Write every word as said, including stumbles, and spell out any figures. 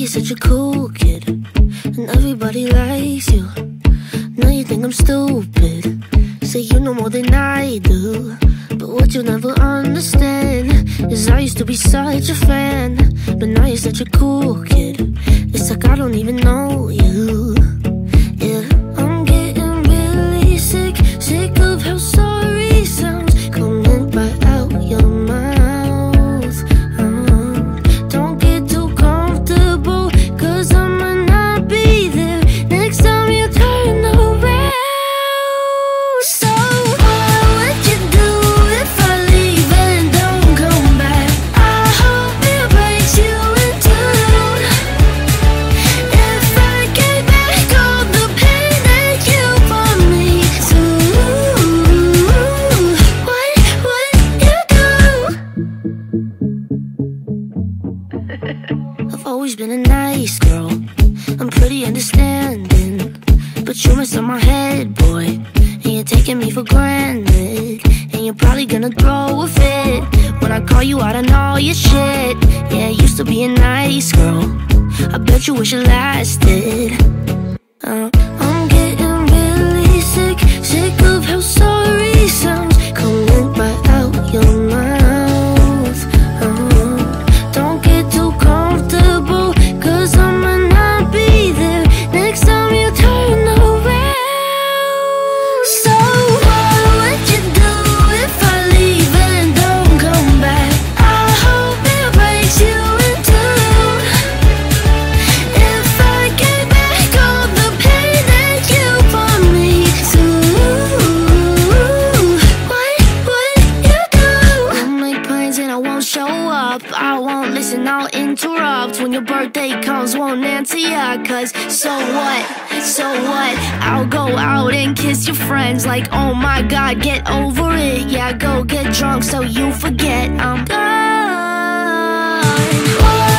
you're such a cool kid, and everybody likes you. Now you think I'm stupid, say you know more than I do. But what you'll never understand is I used to be such a fan, but now you're such a cool kid. It's like I don't even know you. Yeah, I'm getting really sick, sick of how sorry sounds coming right out your mouth. uh, Don't get too comfortable, cause I'ma not be there next time you turn around. So what would you do if I leave and don't come back? I hope it breaks you in two. If I get back all the pain that you put me through, what would you do? I've always been a nice girl, I'm pretty understanding, but you mess up my head, boy, and you're taking me for granted. And you're probably gonna throw a fit when I call you out on all your shit. Yeah, I used to be a nice girl, I bet you wish it lasted. uh, I'm getting really sick, sick of how sorry sounds coming right out your mouth. uh, Don't get too comfortable, cause I'ma not be there next time you turn around. So what would you do if I leave and don't come back? I hope it breaks you in two. If I get back all the pain that you put me through, what would you do? I'll make plans and I won't show up, I won't listen, I'll interrupt. When your birthday comes, won't answer ya, cause so what, so what? I'll go out and kiss your friends like, oh my god, get over it. Yeah, go get drunk so you forget I'm gone.